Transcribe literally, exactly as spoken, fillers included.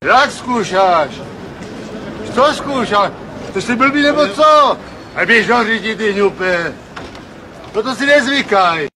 Jak zkoušáš? Co zkoušáš? To jsi blbý nebo co? A běž do řidi, ty hňupe. No to si nezvykaj.